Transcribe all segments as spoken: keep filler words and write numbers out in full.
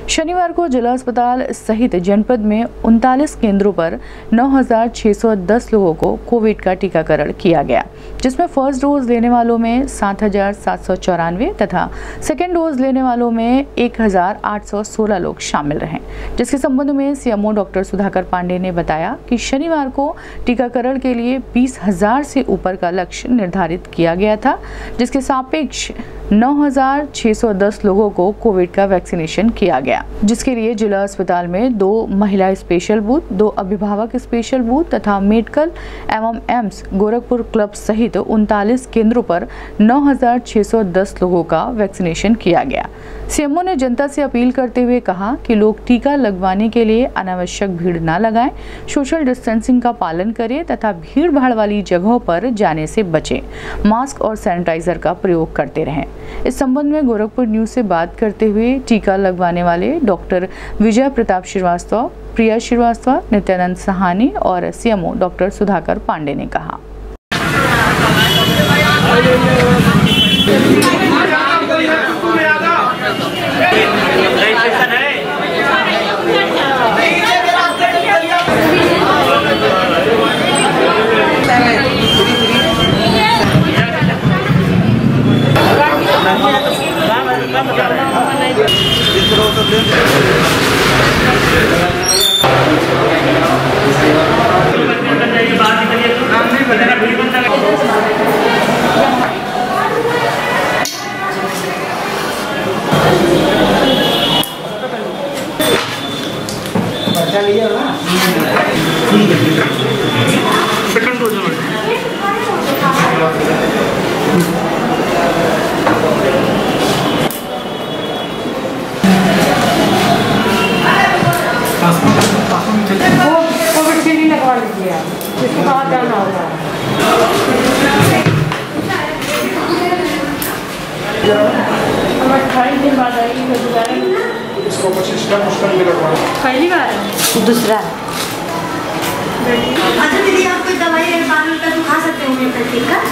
शनिवार को जिला अस्पताल सहित जनपद में उनतालीस केंद्रों पर नौ हज़ार छह सौ दस लोगों को कोविड का टीकाकरण किया गया, जिसमें फर्स्ट डोज लेने वालों में सात हज़ार सात सौ चौरानवे तथा सेकेंड डोज लेने वालों में एक हज़ार आठ सौ सोलह लोग शामिल रहे। जिसके संबंध में सीएमओ डॉक्टर सुधाकर पांडे ने बताया कि शनिवार को टीकाकरण के लिए बीस हज़ार से ऊपर का लक्ष्य निर्धारित किया गया था, जिसके सापेक्ष नौ हज़ार छह सौ दस लोगों को कोविड का वैक्सीनेशन किया गया, जिसके लिए जिला अस्पताल में दो महिला स्पेशल बूथ, दो अभिभावक स्पेशल बूथ तथा मेडिकल एवं एम्स गोरखपुर क्लब सहित उनतालीस केंद्रों पर नौ हज़ार छह सौ दस लोगों का वैक्सीनेशन किया गया। सीएमओ ने जनता से अपील करते हुए कहा कि लोग टीका लगवाने के लिए अनावश्यक भीड़ न लगाएं, सोशल डिस्टेंसिंग का पालन करें तथा भीड़ भाड़ वाली जगहों पर जाने से बचें, मास्क और सैनिटाइजर का प्रयोग करते रहें। इस संबंध में गोरखपुर न्यूज से बात करते हुए टीका लगवाने वाले डॉक्टर विजय प्रताप श्रीवास्तव, प्रिया श्रीवास्तव, नित्यानंद सहानी और सीएमओ डॉक्टर सुधाकर पांडे ने कहा। सेकंड डोज वो कोविड के लिए लगवा लीजिए आप, जिसके बाद जाना होगा। हम अट्ठाईस दिन बाद आएगी। इसको पच्चीस का मुश्किल भी लगवा पहली बार है, दूसरा। अच्छा दीदी, आप कोई दवाई पानी का तो खा सकते हो ठीक है?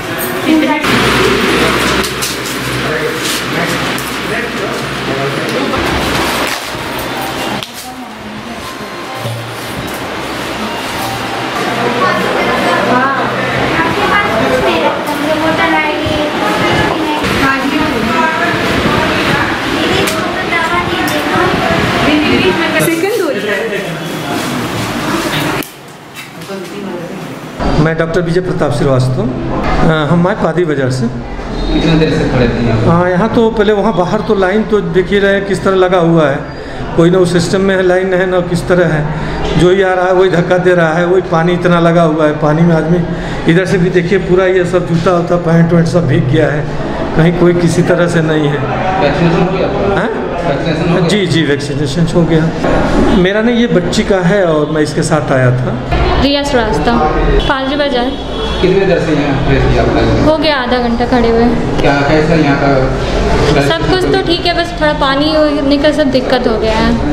मैं डॉक्टर विजय प्रताप श्रीवास्तव, हम आए पादी बाजार से। कितने देर से खड़े थे? हाँ, यहाँ तो पहले वहाँ बाहर तो लाइन तो देखिए रहे किस तरह लगा हुआ है, कोई ना उस सिस्टम में है लाइन है ना किस तरह है, जो ही आ रहा है वही धक्का दे रहा है, वही पानी इतना लगा हुआ है, पानी में आदमी इधर से भी देखिए पूरा ये सब जूता होता पैंट वैंट सब भीग गया है, कहीं कोई किसी तरह से नहीं है। वैक्सीनेशन हो गया? हाँ वैक्सीनेशन जी जी वैक्सीनेशन हो गया। मेरा नहीं, ये बच्ची का है और मैं इसके साथ आया था। प्रिया श्रीवास्तव, पालरी बाजार। कितने देर से यहाँ प्रेस किया आपने? हो गया आधा घंटा खड़े हुए। क्या कैसा यहाँ का? सब कुछ तो ठीक है, बस थोड़ा पानी होने का सब दिक्कत हो गया है।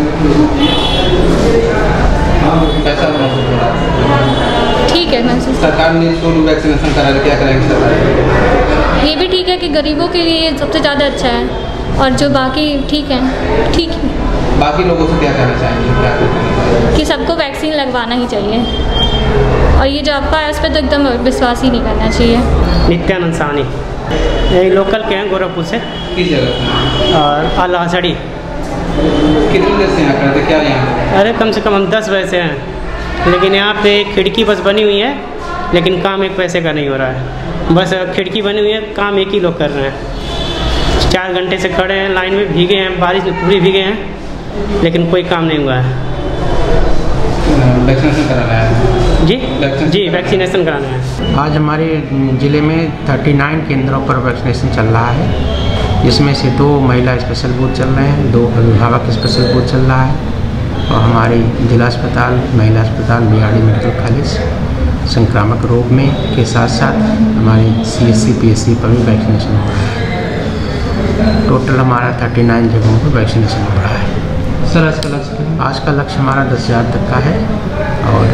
कैसा महसूस हो रहा है? ठीक है महसूस। सरकार ने सोलू वैक्सीनेशन करा है, क्या करेंगे सरकार? ये भी ठीक है कि गरीबों के लिए सबसे ज़्यादा अच्छा है, और जो बाकी ठीक है ठीक है। बाकी लोगों से क्या कहना चाहेंगे? क्या कि सबको वैक्सीन लगवाना ही चाहिए, और ये जो आपका है उस पर तो एकदम विश्वास ही नहीं करना चाहिए। नित्यानंद साहनी, यही लोकल के हैं गोरखपुर से। किस जगह? और अलासड़ी। कितनी देर से यहाँ खड़े थे? क्या यहाँ? अरे कम से कम हम दस बजे से हैं, लेकिन यहाँ पे खिड़की बस बनी हुई है, लेकिन काम एक पैसे का नहीं हो रहा है। बस खिड़की बनी हुई है, काम एक ही लोग कर रहे हैं। चार घंटे से खड़े हैं लाइन में, भीगे हैं, बारिश में पूरी भीगे हैं, लेकिन कोई काम नहीं हुआ है। वैक्सीनेशन कराना है जी जी वैक्सीनेशन कराना है। आज हमारे ज़िले में उनतालीस केंद्रों पर वैक्सीनेशन चल रहा है, जिसमें से दो महिला स्पेशल बूथ चल रहे हैं, दो अभिभावक स्पेशल बूथ चल रहा है, और हमारे जिला अस्पताल, महिला अस्पताल, बिहाड़ी मेडिकल कॉलेज संक्रामक रोग में के साथ साथ हमारे C S C P S C पर भी वैक्सीनेशन हो रहा है। टोटल हमारा उनतालीस जगहों पर वैक्सीनेशन हो रहा है। सर आज का लक्ष्य आज का लक्ष्य हमारा दस हज़ार तक का है, और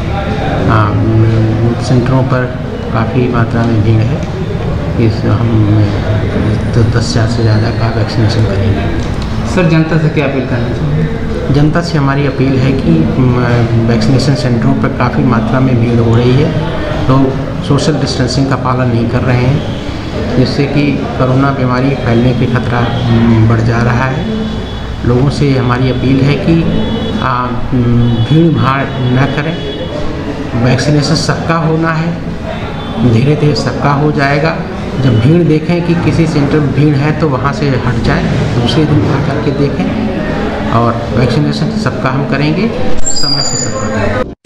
सेंटरों पर काफ़ी मात्रा में भीड़ है। इस हम तो दस हज़ार से ज़्यादा का वैक्सीनेशन करेंगे। सर जनता से क्या अपील करना चाहिए? जनता से हमारी अपील है कि वैक्सीनेशन सेंटरों पर काफ़ी मात्रा में भीड़ हो रही है, लोग सोशल डिस्टेंसिंग का पालन नहीं कर रहे हैं, जिससे कि कोरोना बीमारी फैलने के खतरा बढ़ जा रहा है। लोगों से हमारी अपील है कि भीड़ भाड़ न करें। वैक्सीनेशन सबका होना है, धीरे धीरे सबका हो जाएगा। जब भीड़ देखें कि किसी सेंटर में भीड़ है तो वहाँ से हट जाएं, दूसरे दिन आ करके देखें। और वैक्सीनेशन सबका हम करेंगे, समय से सबका करेंगे।